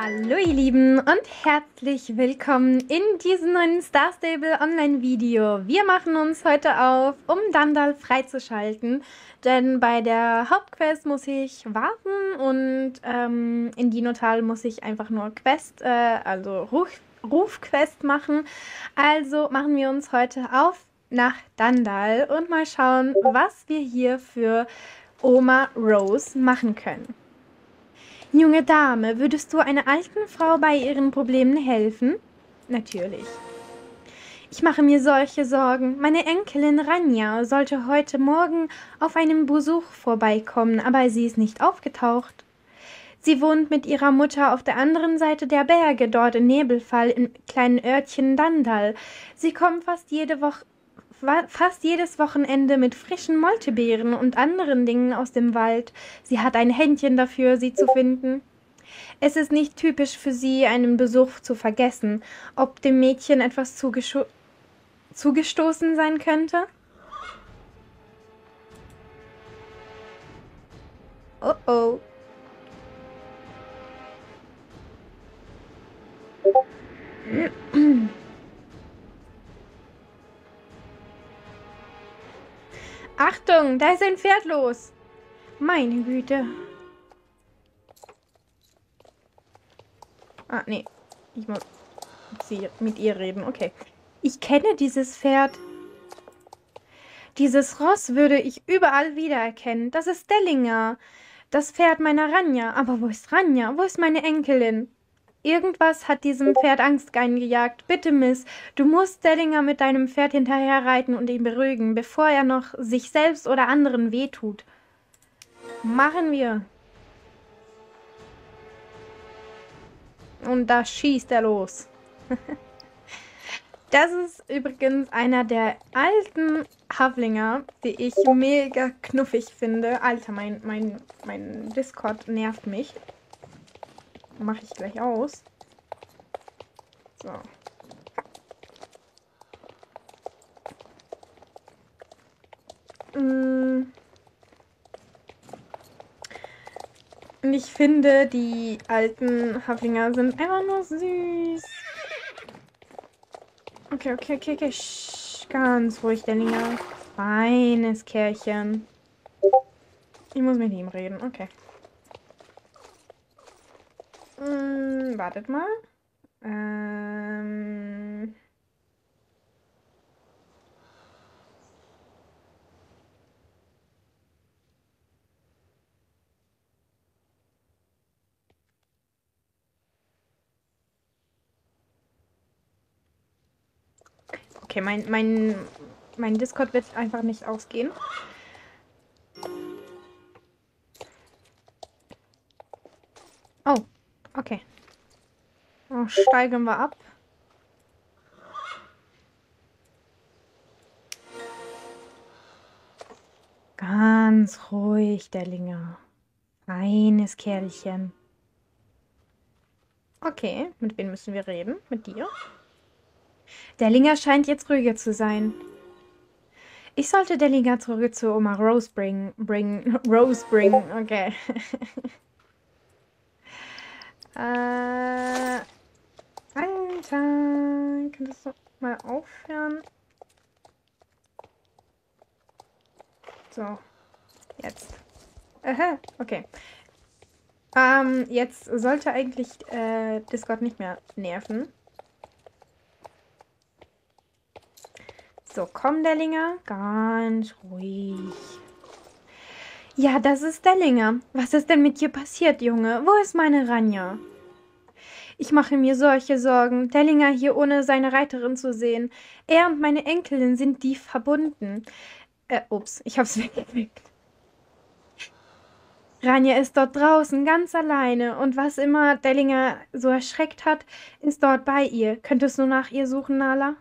Hallo ihr Lieben und herzlich willkommen in diesem neuen Star Stable Online Video. Wir machen uns heute auf, um Dandal freizuschalten, denn bei der Hauptquest muss ich warten und in Dinotal muss ich einfach nur Rufquest machen. Also machen wir uns heute auf nach Dandal und mal schauen, was wir hier für Oma Rose machen können. Junge Dame, würdest du einer alten Frau bei ihren Problemen helfen? Natürlich. Ich mache mir solche Sorgen. Meine Enkelin Ranja sollte heute Morgen auf einem Besuch vorbeikommen, aber sie ist nicht aufgetaucht. Sie wohnt mit ihrer Mutter auf der anderen Seite der Berge, dort in Nebelfall, im kleinen Örtchen Dandal. Sie kommt fast jedes Wochenende mit frischen Moltebeeren und anderen Dingen aus dem Wald. Sie hat ein Händchen dafür, sie zu finden. Es ist nicht typisch für sie, einen Besuch zu vergessen. Ob dem Mädchen etwas zugestoßen sein könnte? Oh oh. Achtung, da ist ein Pferd los. Meine Güte. Ah, nee. Ich muss mit ihr reden. Okay. Ich kenne dieses Pferd. Dieses Ross würde ich überall wiedererkennen. Das ist Dellinger. Das Pferd meiner Ranja. Aber wo ist Ranja? Wo ist meine Enkelin? Irgendwas hat diesem Pferd Angst eingejagt. Bitte, Miss, du musst Dellinger mit deinem Pferd hinterher reiten und ihn beruhigen, bevor er noch sich selbst oder anderen wehtut. Machen wir. Und da schießt er los. Das ist übrigens einer der alten Havlinger, die ich mega knuffig finde. Alter, mein Discord nervt mich. Mache ich gleich aus. So. Und ich finde, die alten Havlinger sind einfach nur süß. Okay. Ganz ruhig, Dellinger. Feines Kerlchen. Ich muss mit ihm reden. Okay. Wartet mal. Okay, mein Discord wird einfach nicht ausgehen. Oh, okay. Oh, steigen wir ab. Ganz ruhig, Dellinger. Feines Kerlchen. Okay, mit wem müssen wir reden? Mit dir? Dellinger scheint jetzt ruhiger zu sein. Ich sollte Dellinger zurück zu Oma Rose bringen. Rose bringen, okay. Alter, könntest du mal aufhören? So, jetzt. Aha, okay. Jetzt sollte eigentlich Discord nicht mehr nerven. So, komm, Dellinger. Ganz ruhig. Ja, das ist Dellinger. Was ist denn mit dir passiert, Junge? Wo ist meine Ranja? Ich mache mir solche Sorgen, Dellinger hier ohne seine Reiterin zu sehen. Er und meine Enkelin sind tief verbunden. Ups, ich hab's weggeklickt. Ranja ist dort draußen, ganz alleine. Und was immer Dellinger so erschreckt hat, ist dort bei ihr. Könntest du nach ihr suchen, Nala?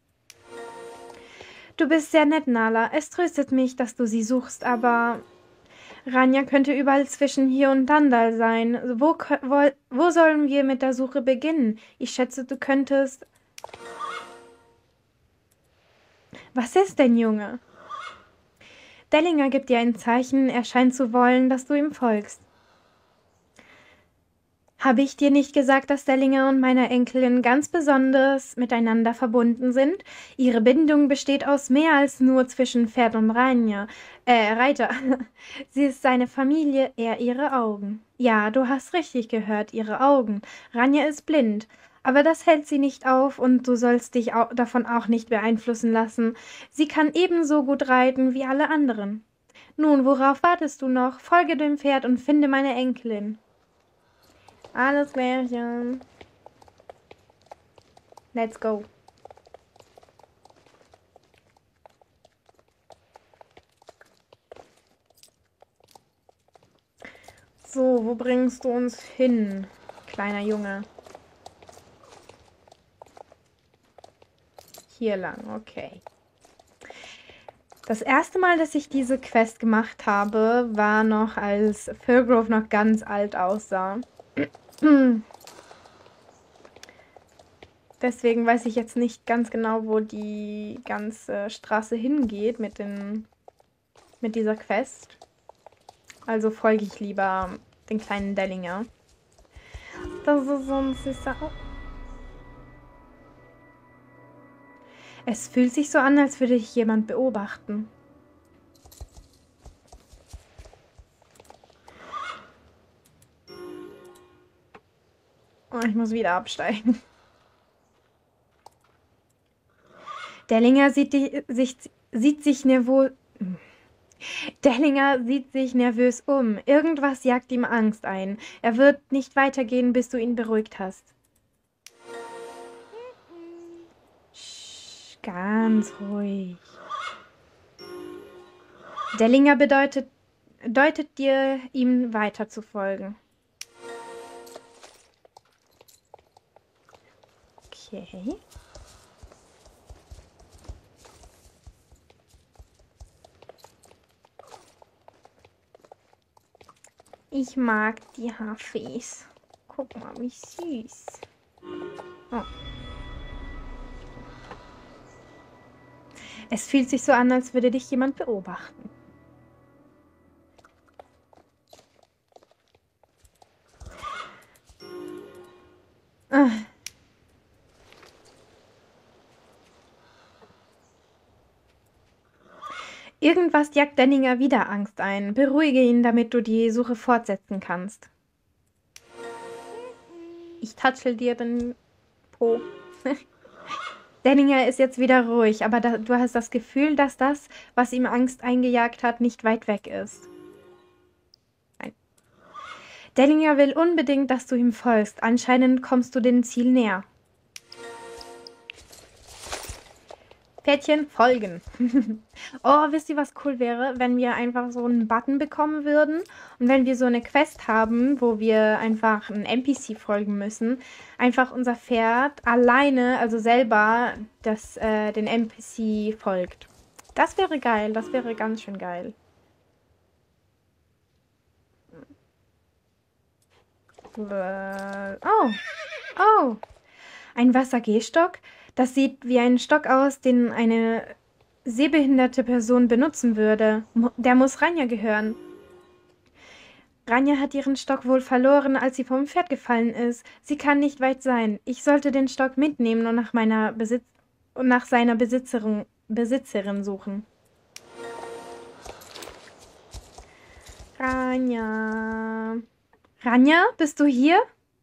Du bist sehr nett, Nala. Es tröstet mich, dass du sie suchst, aber Ranja könnte überall zwischen hier und Dandal sein. Wo sollen wir mit der Suche beginnen? Ich schätze, du könntest... Was ist denn, Junge? Dellinger gibt dir ein Zeichen, er scheint zu wollen, dass du ihm folgst. Habe ich dir nicht gesagt, dass Dellinger und meine Enkelin ganz besonders miteinander verbunden sind? Ihre Bindung besteht aus mehr als nur zwischen Pferd und Reiter. Sie ist seine Familie, er ihre Augen. Ja, du hast richtig gehört, ihre Augen. Ranja ist blind. Aber das hält sie nicht auf und du sollst dich davon auch nicht beeinflussen lassen. Sie kann ebenso gut reiten wie alle anderen. Nun, worauf wartest du noch? Folge dem Pferd und finde meine Enkelin. Alles klärchen. Let's go. So, wo bringst du uns hin, kleiner Junge? Hier lang, okay. Das erste Mal, dass ich diese Quest gemacht habe, war noch, als Firgrove noch ganz alt aussah. Deswegen weiß ich jetzt nicht ganz genau, wo die ganze Straße hingeht mit dieser Quest. Also folge ich lieber den kleinen Dellinger. Das ist so ein süßer... Es fühlt sich so an, als würde dich jemand beobachten. Oh, ich muss wieder absteigen. Dellinger sieht sich nervös um. Irgendwas jagt ihm Angst ein. Er wird nicht weitergehen, bis du ihn beruhigt hast. Sch, ganz ruhig. Dellinger deutet dir, ihm weiter zu folgen. Okay. Ich mag die Hafis. Guck mal, wie süß. Oh. Es fühlt sich so an, als würde dich jemand beobachten. Ah. Irgendwas jagt Dellinger wieder Angst ein. Beruhige ihn, damit du die Suche fortsetzen kannst. Ich touchel dir den Po. Dellinger ist jetzt wieder ruhig, aber du hast das Gefühl, dass das, was ihm Angst eingejagt hat, nicht weit weg ist. Nein. Dellinger will unbedingt, dass du ihm folgst. Anscheinend kommst du dem Ziel näher. Pferdchen folgen. Oh, wisst ihr, was cool wäre, wenn wir einfach so einen Button bekommen würden und wenn wir so eine Quest haben, wo wir einfach einen NPC folgen müssen, einfach unser Pferd alleine, also selber, den NPC folgt. Das wäre geil, das wäre ganz schön geil. Oh, oh, ein Wassergehstock. Das sieht wie ein Stock aus, den eine sehbehinderte Person benutzen würde. Der muss Ranja gehören. Ranja hat ihren Stock wohl verloren, als sie vom Pferd gefallen ist. Sie kann nicht weit sein. Ich sollte den Stock mitnehmen und nach seiner Besitzerin suchen. Ranja. Ranja, bist du hier?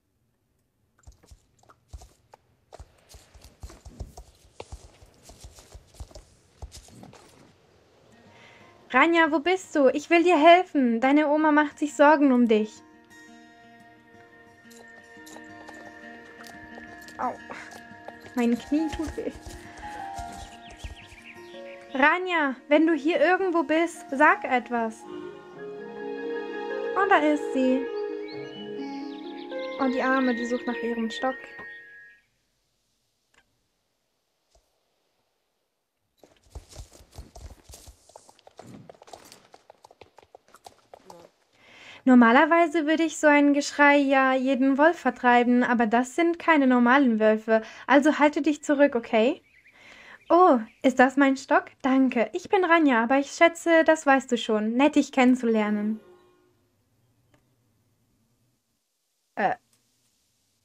Ranja, wo bist du? Ich will dir helfen. Deine Oma macht sich Sorgen um dich. Au. Mein Knie tut weh. Ranja, wenn du hier irgendwo bist, sag etwas. Oh, da ist sie. Oh, die Arme, die sucht nach ihrem Stock. Normalerweise würde ich so ein Geschrei ja jeden Wolf vertreiben, aber das sind keine normalen Wölfe, also halte dich zurück, okay? Oh, ist das mein Stock? Danke. Ich bin Ranja, aber ich schätze, das weißt du schon. Nett, dich kennenzulernen.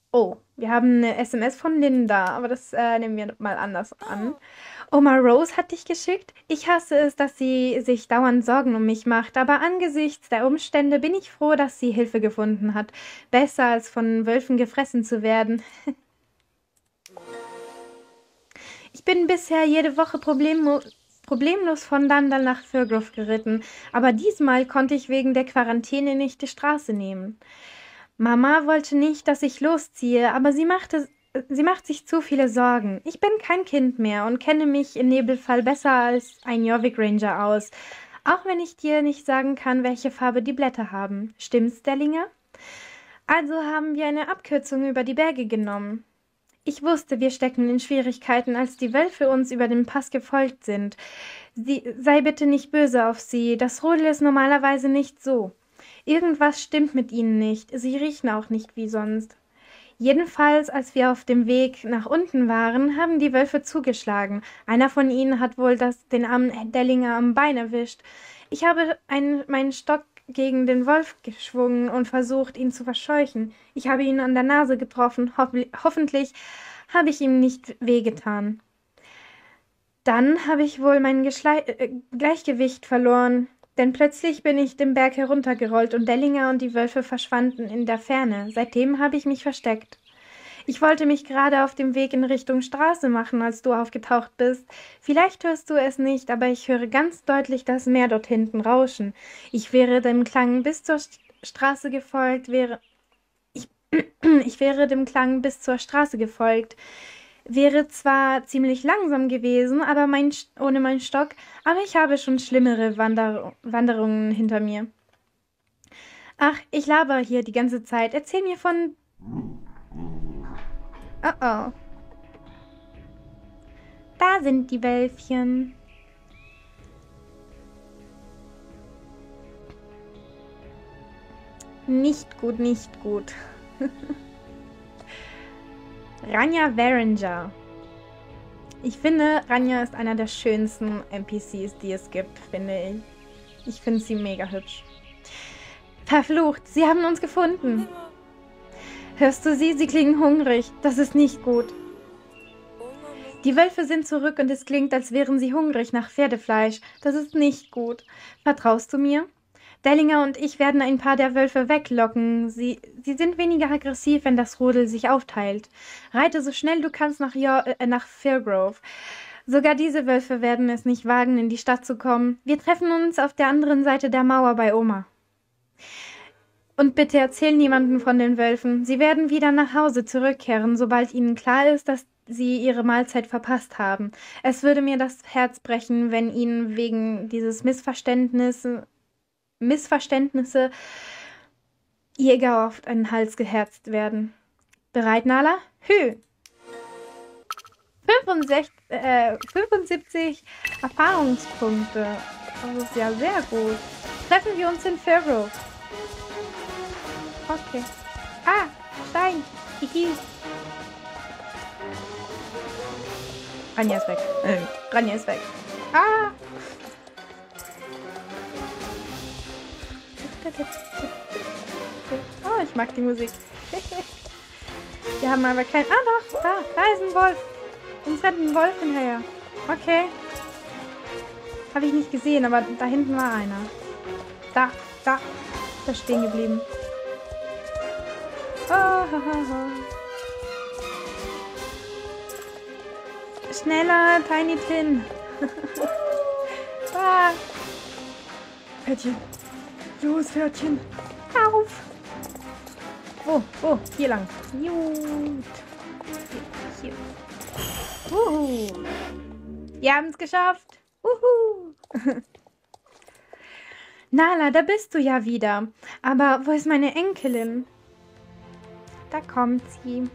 Oh, wir haben eine SMS von Linda, aber das nehmen wir mal anders an. Oma Rose hat dich geschickt. Ich hasse es, dass sie sich dauernd Sorgen um mich macht, aber angesichts der Umstände bin ich froh, dass sie Hilfe gefunden hat. Besser als von Wölfen gefressen zu werden. Ich bin bisher jede Woche problemlos von Dandal nach Firgrove geritten, aber diesmal konnte ich wegen der Quarantäne nicht die Straße nehmen. Mama wollte nicht, dass ich losziehe, aber sie macht sich zu viele Sorgen. Ich bin kein Kind mehr und kenne mich in Nebelfall besser als ein Jorvik Ranger aus, auch wenn ich dir nicht sagen kann, welche Farbe die Blätter haben. Stimmt's, Dellinger? Also haben wir eine Abkürzung über die Berge genommen. Ich wusste, wir stecken in Schwierigkeiten, als die Wölfe uns über den Pass gefolgt sind. Sei bitte nicht böse auf sie, das Rudel ist normalerweise nicht so. Irgendwas stimmt mit ihnen nicht, sie riechen auch nicht wie sonst. Jedenfalls, als wir auf dem Weg nach unten waren, haben die Wölfe zugeschlagen. Einer von ihnen hat wohl den armen Dellinger am Bein erwischt. Ich habe meinen Stock gegen den Wolf geschwungen und versucht, ihn zu verscheuchen. Ich habe ihn an der Nase getroffen. Hoffentlich habe ich ihm nicht wehgetan. Dann habe ich wohl mein Gleichgewicht verloren, denn plötzlich bin ich den Berg heruntergerollt und Dellinger und die Wölfe verschwanden in der Ferne. Seitdem habe ich mich versteckt. Ich wollte mich gerade auf dem Weg in Richtung Straße machen, als du aufgetaucht bist. Vielleicht hörst du es nicht, aber ich höre ganz deutlich das Meer dort hinten rauschen. Ich wäre dem Klang bis zur Straße gefolgt, ich wäre dem Klang bis zur Straße gefolgt. Wäre zwar ziemlich langsam gewesen, aber ohne meinen Stock, aber ich habe schon schlimmere Wanderungen hinter mir. Ach, ich laber hier die ganze Zeit. Erzähl mir von... Oh oh. Da sind die Wölfchen. Nicht gut, nicht gut. Ranja Varinger. Ich finde, Ranja ist einer der schönsten NPCs, die es gibt, finde ich. Ich finde sie mega hübsch. Verflucht, sie haben uns gefunden. Hörst du sie? Sie klingen hungrig. Das ist nicht gut. Die Wölfe sind zurück und es klingt, als wären sie hungrig nach Pferdefleisch. Das ist nicht gut. Vertraust du mir? Dellinger und ich werden ein paar der Wölfe weglocken. Sie sind weniger aggressiv, wenn das Rudel sich aufteilt. Reite so schnell du kannst nach Firgrove. Sogar diese Wölfe werden es nicht wagen, in die Stadt zu kommen. Wir treffen uns auf der anderen Seite der Mauer bei Oma. Und bitte erzähl niemandem von den Wölfen. Sie werden wieder nach Hause zurückkehren, sobald ihnen klar ist, dass sie ihre Mahlzeit verpasst haben. Es würde mir das Herz brechen, wenn ihnen wegen dieses Missverständnisse Jäger auf den Hals geherzt werden. Bereit, Nala? Hü! 75 Erfahrungspunkte. Das ist ja sehr gut. Treffen wir uns in Firgrove. Okay. Ah, Stein. Hihi. Ranja ist weg. Ranja ist weg. Ah! Oh, ich mag die Musik. Wir haben aber kein... Ah doch, da ist ein Wolf. Uns rennt ein Wolf hinterher. Okay. Habe ich nicht gesehen, aber da hinten war einer. Da ist stehen geblieben. Oh, ha, ha, ha. Schneller, Tiny Tin. Ah. Pferdchen. Los, Pferdchen. Auf. Oh, hier lang. Gut. Hier. Wir haben es geschafft. Nala, da bist du ja wieder. Aber wo ist meine Enkelin? Da kommt sie.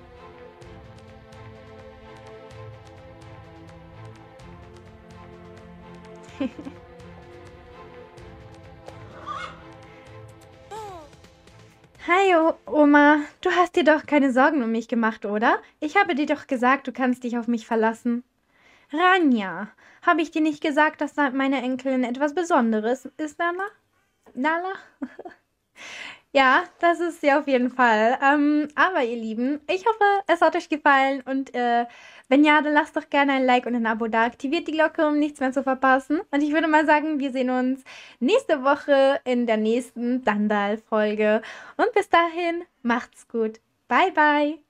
Hi, Oma. Du hast dir doch keine Sorgen um mich gemacht, oder? Ich habe dir doch gesagt, du kannst dich auf mich verlassen. Ranja, habe ich dir nicht gesagt, dass meine Enkelin etwas Besonderes ist, Nala? Nala? Ja, das ist sie auf jeden Fall. Aber ihr Lieben, ich hoffe, es hat euch gefallen und wenn ja, dann lasst doch gerne ein Like und ein Abo da. Aktiviert die Glocke, um nichts mehr zu verpassen. Und ich würde mal sagen, wir sehen uns nächste Woche in der nächsten Dandal-Folge. Und bis dahin, macht's gut. Bye, bye.